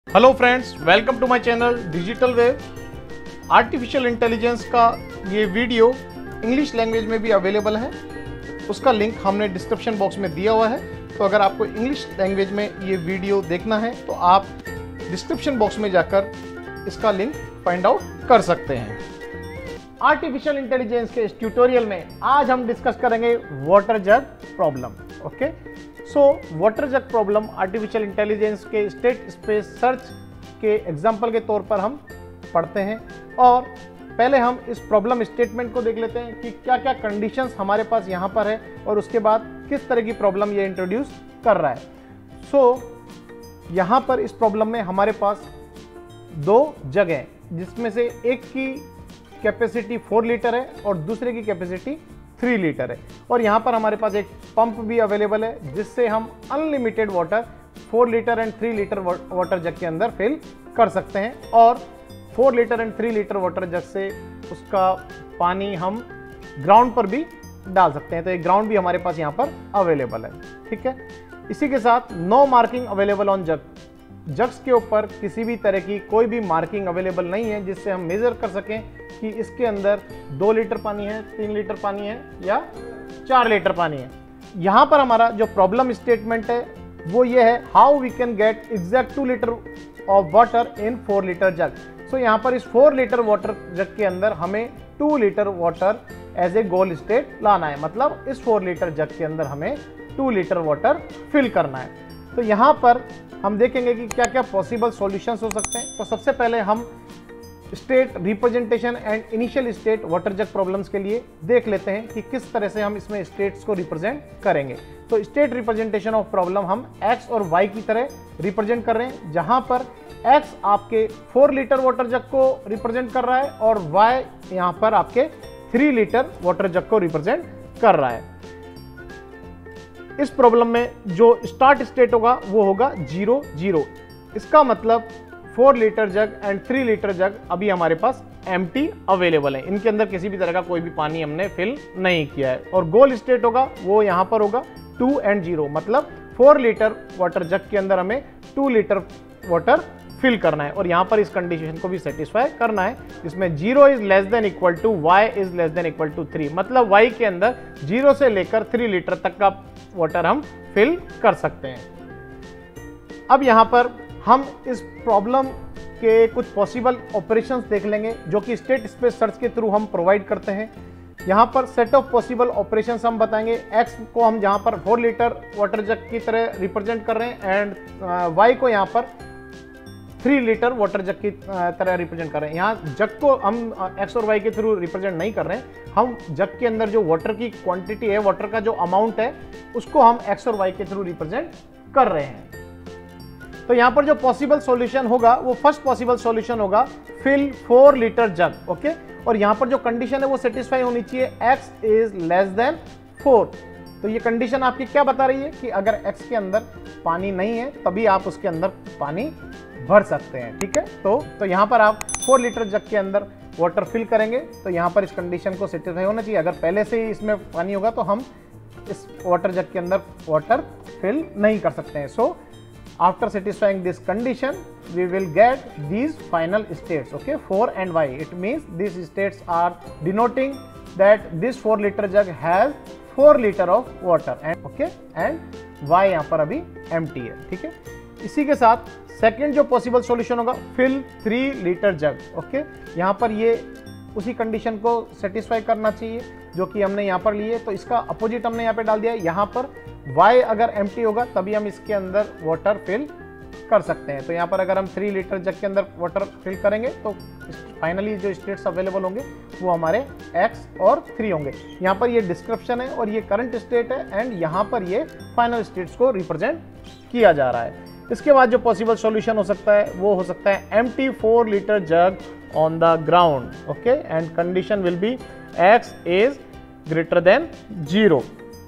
Hello friends, welcome to my channel digital wave. Artificial intelligence का ये video English language में भी available है। उसका लिंक हमने डिस्क्रिप्शन बॉक्स में दिया हुआ है। तो अगर आपको इंग्लिश लैंग्वेज में ये वीडियो देखना है तो आप डिस्क्रिप्शन बॉक्स में जाकर इसका लिंक फाइंड आउट कर सकते हैं। आर्टिफिशियल इंटेलिजेंस के इस ट्यूटोरियल में आज हम डिस्कस करेंगे water jug problem. Okay, so water jug problem artificial intelligence के स्टेट स्पेस सर्च के एग्जाम्पल के तौर पर हम पढ़ते हैं। और पहले हम इस प्रॉब्लम स्टेटमेंट को देख लेते हैं कि क्या क्या कंडीशंस हमारे पास यहाँ पर है और उसके बाद किस तरह की प्रॉब्लम ये इंट्रोड्यूस कर रहा है। सो यहाँ पर इस प्रॉब्लम में हमारे पास दो जग हैं, जिसमें से एक की कैपेसिटी 4 लीटर है और दूसरे की कैपेसिटी 3 लीटर है। और यहाँ पर हमारे पास एक पंप भी अवेलेबल है जिससे हम unlimited water 4 litre and 3 litre water jug के अंदर फिल कर सकते हैं। और 4 litre and 3 litre water jug से उसका पानी हम ग्राउंड पर भी डाल सकते हैं। तो एक ग्राउंड भी हमारे पास यहाँ पर अवेलेबल है। ठीक है, इसी के साथ no marking available on jug. Jugs के ऊपर किसी भी तरह की कोई भी मार्किंग अवेलेबल नहीं है जिससे हम मेजर कर सकें कि इसके अंदर 2 लीटर पानी है, 3 लीटर पानी है या 4 लीटर पानी है। यहाँ पर हमारा जो प्रॉब्लम स्टेटमेंट है वो ये है, how we can get exact 2 litre of water in 4 litre jug. So यहाँ पर इस 4 लीटर वाटर जग के अंदर हमें 2 litre water as a goal state लाना है। मतलब इस 4 लीटर जग के अंदर हमें 2 लीटर वाटर फिल करना है। तो यहाँ पर हम देखेंगे कि क्या क्या पॉसिबल सॉल्यूशंस हो सकते हैं। तो सबसे पहले हम state representation and initial state water jug problems के लिए देख लेते हैं कि किस तरह से हम इसमें स्टेट्स को रिप्रेजेंट करेंगे। तो स्टेट रिप्रेजेंटेशन ऑफ प्रॉब्लम हम एक्स और वाई की तरह रिप्रेजेंट कर रहे हैं, जहां पर एक्स आपके 4 लीटर वाटर जग को रिप्रेजेंट कर रहा है और वाई यहां पर आपके 3 लीटर वाटर जग को रिप्रेजेंट कर रहा है। इस प्रॉब्लम में जो स्टार्ट स्टेट होगा वो होगा 0 0। इसका मतलब 4 litre jug and 3 litre jug अभी हमारे पास एम्प्टी अवेलेबल है। इनके अंदर किसी भी तरह का कोई भी पानी हमने फिल नहीं किया है। और गोल स्टेट होगा वो यहाँ पर होगा 2 एंड 0। मतलब 4 लीटर वाटर जग के अंदर हमें 2 लीटर वाटर फिल करना है और यहाँ पर इस कंडीशन को भी सेटिस्फाई करना है, जिसमें 0 is less than equal to y is less than equal to 3। मतलब y के अंदर 0 से लेकर 3 लीटर तक का वाटर हम फिल कर सकते हैं। अब यहाँ पर हम इस प्रॉब्लम के कुछ पॉसिबल ऑपरेशंस देख लेंगे जो कि स्टेट स्पेस सर्च के थ्रू हम प्रोवाइड करते हैं। यहाँ पर सेट ऑफ पॉसिबल ऑपरेशंस हम बताएंगे। x को हम यहाँ पर 4 लीटर वाटर जग की तरह रिप्रेजेंट कर रहे हैं एंड y को यहाँ पर 3 लीटर वाटर जग की तरह रिप्रेजेंट कर रहे हैं। यहाँ जग को हम x और y के थ्रू रिप्रेजेंट नहीं कर रहे हैं, हम जग के अंदर जो वाटर की क्वांटिटी है, वाटर का जो अमाउंट है, उसको हम x और y के थ्रू रिप्रेजेंट कर रहे हैं। तो यहाँ पर जो पॉसिबल सॉल्यूशन होगा वो फर्स्ट पॉसिबल सॉल्यूशन होगा फिल 4 लीटर जग। ओके, और यहाँ पर जो कंडीशन है वो सेटिस्फाई होनी चाहिए, x इज लेस देन 4। तो ये कंडीशन आपकी क्या बता रही है कि अगर x के अंदर पानी नहीं है तभी आप उसके अंदर पानी भर सकते हैं। ठीक है, तो यहाँ पर आप 4 लीटर जग के अंदर वाटर फिल करेंगे तो यहाँ पर इस कंडीशन को सेटिस्फाई होना चाहिए। अगर पहले से ही इसमें पानी होगा तो हम इस वाटर जग के अंदर वाटर फिल नहीं कर सकते हैं। So after satisfying this condition we will get these final states, okay, 4 and y. It means these states are denoting that this 4 liter jug has 4 liter of water and okay and y यहाँ पर अभी empty है। ठीक है, इसी के साथ second जो पॉसिबल सॉल्यूशन होगा फिल 3 लीटर जग। ओके, यहाँ पर ये उसी कंडीशन को सेटिस्फाई करना चाहिए जो कि हमने यहाँ पर ली है। तो इसका अपोजिट हमने यहाँ पे डाल दिया है। यहाँ पर y अगर एम्प्टी होगा तभी हम इसके अंदर वाटर फिल कर सकते हैं। तो यहाँ पर अगर हम 3 लीटर जग के अंदर वाटर फिल करेंगे तो फाइनली जो स्टेट्स अवेलेबल होंगे वो हमारे x और 3 होंगे। यहाँ पर ये डिस्क्रिप्शन है और ये करंट स्टेट है एंड यहाँ पर ये फाइनल स्टेट्स को रिप्रेजेंट किया जा रहा है। इसके बाद जो पॉसिबल सॉल्यूशन हो सकता है वो हो सकता है empty 4 litre jug on the ground. Okay, and condition will be x is greater than 0।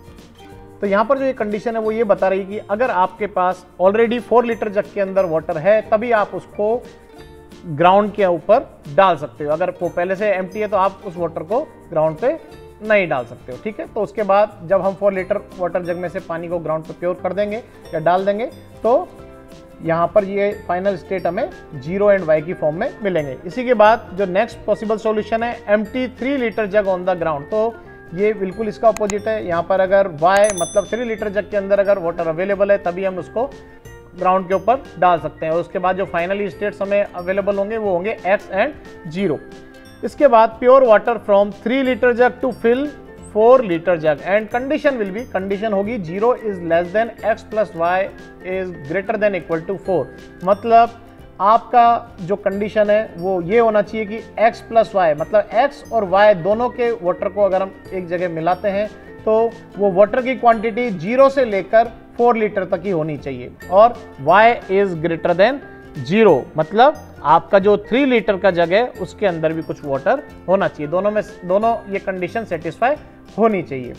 तो यहाँ पर जो ये कंडीशन है वो ये बता रही है कि अगर आपके पास ऑलरेडी 4 लीटर जग के अंदर वाटर है तभी आप उसको ग्राउंड के ऊपर डाल सकते हो। अगर वो पहले से एम्प्टी है तो आप उस वाटर को ग्राउंड पे नहीं डाल सकते हो। ठीक है, तो उसके बाद जब हम 4 लीटर वाटर जग में से पानी को ग्राउंड पे प्योर कर देंगे या डाल देंगे तो यहाँ पर ये फाइनल स्टेट हमें 0 एंड y की फॉर्म में मिलेंगे। इसी के बाद जो नेक्स्ट पॉसिबल सॉल्यूशन है empty 3 litre jug on the ground, तो ये बिल्कुल इसका अपोजिट है। यहाँ पर अगर y मतलब 3 लीटर जग के अंदर अगर वाटर अवेलेबल है तभी हम उसको ग्राउंड के ऊपर डाल सकते हैं। और उसके बाद जो फाइनली स्टेट्स हमें अवेलेबल होंगे वो होंगे x एंड 0। इसके बाद pure water from 3 litre jug to fill 4 litre jug and condition will be, condition होगी 0 is less than x plus y is greater than equal to 4। मतलब आपका जो कंडीशन है वो ये होना चाहिए कि x प्लस वाई मतलब x और y दोनों के वाटर को अगर हम एक जगह मिलाते हैं तो वो वाटर की क्वांटिटी 0 से लेकर 4 लीटर तक ही होनी चाहिए और y इज ग्रेटर देन 0 मतलब आपका जो 3 लीटर का जग है उसके अंदर भी कुछ वाटर होना चाहिए। दोनों ये कंडीशन सेटिस्फाई होनी चाहिए,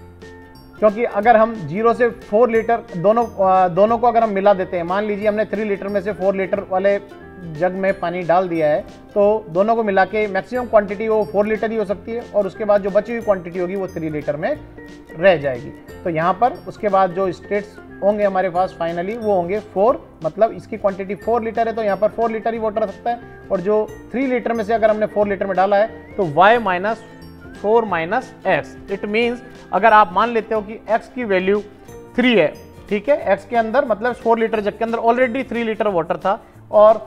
क्योंकि अगर हम 0 से 4 लीटर दोनों को अगर हम मिला देते हैं, मान लीजिए हमने 3 लीटर में से 4 लीटर वाले जग में पानी डाल दिया है तो दोनों को मिला के मैक्सिमम क्वांटिटी वो 4 लीटर ही हो सकती है और उसके बाद जो बची हुई क्वांटिटी होगी वो 3 लीटर में रह जाएगी। तो यहाँ पर उसके बाद जो स्टेट्स होंगे हमारे पास फाइनली वो होंगे 4, मतलब इसकी क्वांटिटी 4 लीटर है तो यहाँ पर 4 लीटर ही वाटर रह सकता है और जो 3 लीटर में से अगर हमने 4 लीटर में डाला है तो y minus 4 minus x, it means अगर आप मान लेते हो कि x की वैल्यू 3 है, ठीक है, x के अंदर मतलब 4 लीटर जग के अंदर ऑलरेडी 3 लीटर वाटर था और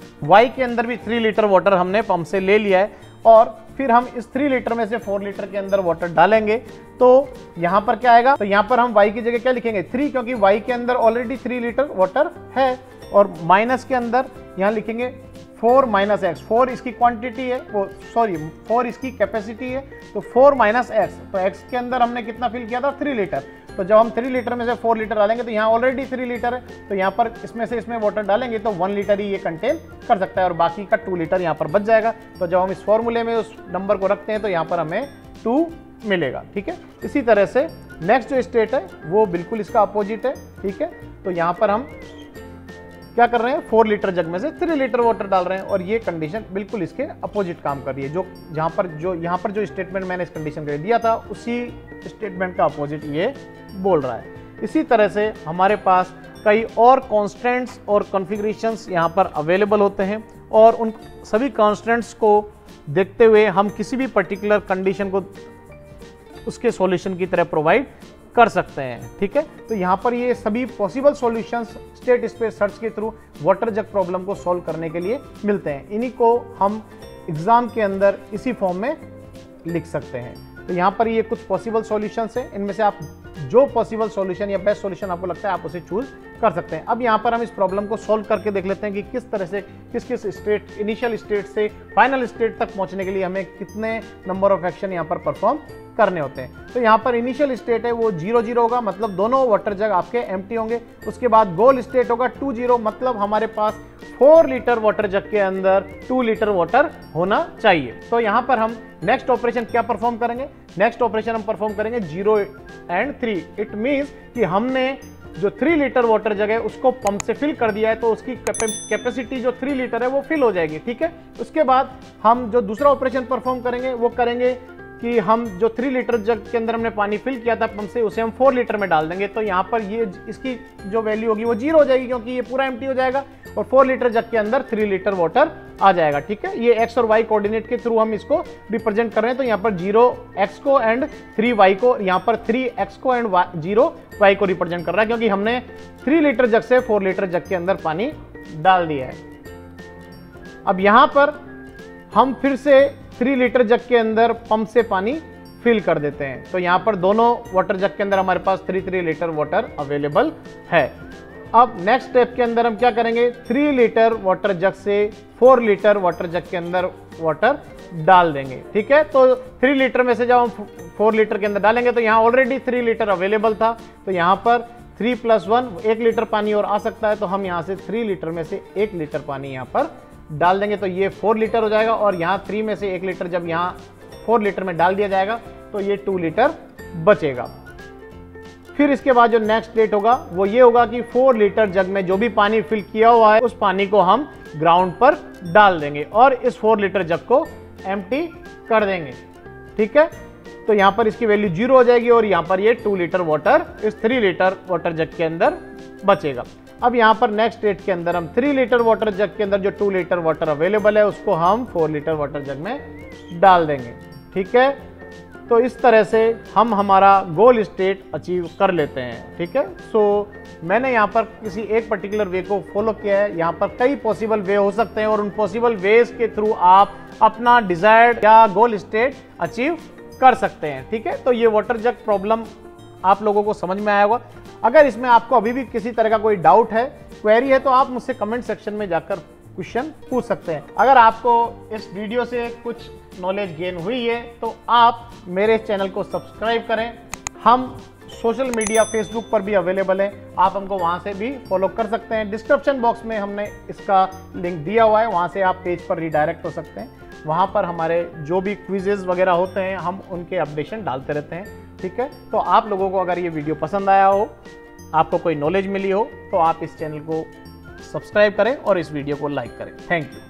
y के अंदर भी 3 लीटर वाटर हमने पंप से ले लिया है और फिर हम इस 3 लीटर में से 4 लीटर के अंदर वाटर डालेंगे तो यहाँ पर क्या आएगा, तो यहाँ पर हम y की जगह क्या लिखेंगे 3, क्योंकि y के अंदर ऑलरेडी 3 लीटर वाटर है और माइनस के अंदर यहाँ लिखेंगे 4 माइनस एक्स, 4 इसकी क्वांटिटी है, वो सॉरी 4 इसकी कैपेसिटी है तो 4 माइनस एक्स, तो एक्स के अंदर हमने कितना फिल किया था 3 लीटर, तो जब हम 3 लीटर में से 4 लीटर डालेंगे तो यहाँ ऑलरेडी 3 लीटर है तो यहाँ पर इसमें वाटर डालेंगे तो 1 लीटर ही ये कंटेन कर सकता है और बाकी का 2 लीटर यहाँ पर बच जाएगा। तो जब हम इस फॉर्मूले में उस नंबर को रखते हैं तो यहाँ पर हमें 2 मिलेगा, ठीक है। इसी तरह से नेक्स्ट जो स्टेट है वो बिल्कुल इसका अपोजिट है, ठीक है। तो यहाँ पर हम क्या कर रहे हैं 4 लीटर जग में से 3 लीटर वाटर डाल रहे हैं और ये कंडीशन बिल्कुल इसके अपोजिट काम कर रही है। जो यहाँ पर जो स्टेटमेंट मैंने इस कंडीशन के लिए दिया था उसी स्टेटमेंट का अपोजिट ये बोल रहा है। इसी तरह से हमारे पास कई और कॉन्स्टेंट्स और कॉन्फ़िगरेशंस यहाँ पर अवेलेबल होते हैं और उन सभी कॉन्स्टेंट्स को देखते हुए हम किसी भी पर्टिकुलर कंडीशन को उसके सॉल्यूशन की तरह प्रोवाइड कर सकते हैं, ठीक है। तो यहाँ पर ये सभी possible solutions state space search के थ्रू वाटर जग प्रॉब्लम को सॉल्व करने के लिए मिलते हैं। इन्हीं को हम एग्जाम के अंदर इसी फॉर्म में लिख सकते हैं। तो यहाँ पर ये कुछ पॉसिबल सॉल्यूशंस हैं, इनमें से आप जो पॉसिबल सॉल्यूशन या बेस्ट सॉल्यूशन आपको लगता है आप उसे चूज कर सकते हैं। अब यहाँ पर हम इस प्रॉब्लम को सॉल्व करके देख लेते हैं कि किस तरह से किस स्टेट इनिशियल स्टेट से फाइनल स्टेट तक पहुंचने के लिए हमें कितने नंबर ऑफ एक्शन यहाँ पर परफॉर्म करने होते हैं। तो यहाँ पर इनिशियल स्टेट है वो 0 0 होगा, मतलब दोनों वाटर जग आपके एम्प्टी होंगे। उसके बाद गोल स्टेट होगा 2 0, मतलब हमारे पास 4 लीटर वाटर जग के अंदर 2 लीटर वाटर होना चाहिए। तो यहाँ पर हम नेक्स्ट ऑपरेशन क्या परफॉर्म करेंगे, नेक्स्ट ऑपरेशन हम परफॉर्म करेंगे 0 एंड 3। इट मीन्स कि हमने जो 3 लीटर वाटर जग है उसको पंप से फिल कर दिया है तो उसकी कैपेसिटी जो 3 लीटर है वो फिल हो जाएगी, ठीक है। उसके बाद हम जो दूसरा ऑपरेशन परफॉर्म करेंगे वो करेंगे कि हम जो 3 लीटर जग के अंदर हमने पानी फिल किया था पंप से उसे हम 4 लीटर में डाल देंगे। तो यहाँ पर ये इसकी जो वैल्यू होगी वो 0 हो जाएगी क्योंकि ये पूरा एम्प्टी हो जाएगा और 4 लीटर जग के अंदर 3 लीटर वाटर आ जाएगा, ठीक है। ये एक्स और वाई कोऑर्डिनेट के थ्रू हम इसको रिप्रेजेंट कर रहे हैं। तो यहाँ पर 0x को एंड 3y को, यहाँ पर 3x को एंड 0y को रिप्रेजेंट कर रहा है क्योंकि हमने 3 लीटर जग से 4 लीटर जग के अंदर पानी डाल दिया है। अब यहाँ पर हम फिर से 3 लीटर जग के अंदर पंप से पानी फिल कर देते हैं। तो यहाँ पर दोनों वाटर जग के अंदर हमारे पास 3 लीटर वाटर अवेलेबल है। अब नेक्स्ट स्टेप के अंदर हम क्या करेंगे, 3 लीटर वाटर जग से 4 लीटर वाटर जग के अंदर वाटर डाल देंगे, ठीक है। तो 3 लीटर में से जब हम 4 लीटर के अंदर डालेंगे तो यहाँ ऑलरेडी 3 लीटर अवेलेबल था तो यहाँ पर 3 + 1 1 लीटर पानी और आ सकता है। तो हम यहाँ से 3 लीटर में से 1 लीटर पानी यहाँ पर डाल देंगे तो ये 4 लीटर हो जाएगा और यहाँ 3 में से 1 लीटर जब यहाँ 4 लीटर में डाल दिया जाएगा तो ये 2 लीटर बचेगा। फिर इसके बाद जो नेक्स्ट स्टेट होगा वो ये होगा कि 4 लीटर जग में जो भी पानी फिल किया हुआ है उस पानी को हम ग्राउंड पर डाल देंगे और इस 4 लीटर जग को एम्प्टी कर देंगे, ठीक है। तो यहाँ पर इसकी वैल्यू 0 हो जाएगी और यहाँ पर ये 2 लीटर वाटर इस 3 लीटर वाटर जग के अंदर बचेगा। अब यहाँ पर नेक्स्ट स्टेट के अंदर हम 3 लीटर वाटर जग के अंदर जो 2 लीटर वाटर अवेलेबल है उसको हम 4 लीटर वाटर जग में डाल देंगे। ठीक है, तो इस तरह से हम हमारा गोल स्टेट अचीव कर लेते हैं। ठीक है, सो मैंने यहाँ पर किसी एक पर्टिकुलर वे को फॉलो किया है। यहाँ पर कई पॉसिबल वे हो सकते हैं और उन पॉसिबल वेज के थ्रू आप अपना डिजायर्ड या गोल स्टेट अचीव कर सकते हैं। ठीक है, तो ये वाटर जग प्रॉब्लम आप लोगों को समझ में आया होगा। अगर इसमें आपको अभी भी किसी तरह का कोई डाउट है, क्वेरी है, तो आप मुझसे कमेंट सेक्शन में जाकर क्वेश्चन पूछ सकते हैं। अगर आपको इस वीडियो से कुछ नॉलेज गेन हुई है तो आप मेरे चैनल को सब्सक्राइब करें। हम सोशल मीडिया फेसबुक पर भी अवेलेबल है, आप हमको वहां से भी फॉलो कर सकते हैं। डिस्क्रिप्शन बॉक्स में हमने इसका लिंक दिया हुआ है, वहां से आप पेज पर रिडायरेक्ट हो सकते हैं। वहां पर हमारे जो भी क्विजेज वगैरह होते हैं हम उनके अपडेशन डालते रहते हैं। ठीक है, तो आप लोगों को अगर ये वीडियो पसंद आया हो, आपको कोई नॉलेज मिली हो, तो आप इस चैनल को सब्सक्राइब करें और इस वीडियो को लाइक करें। Thank you.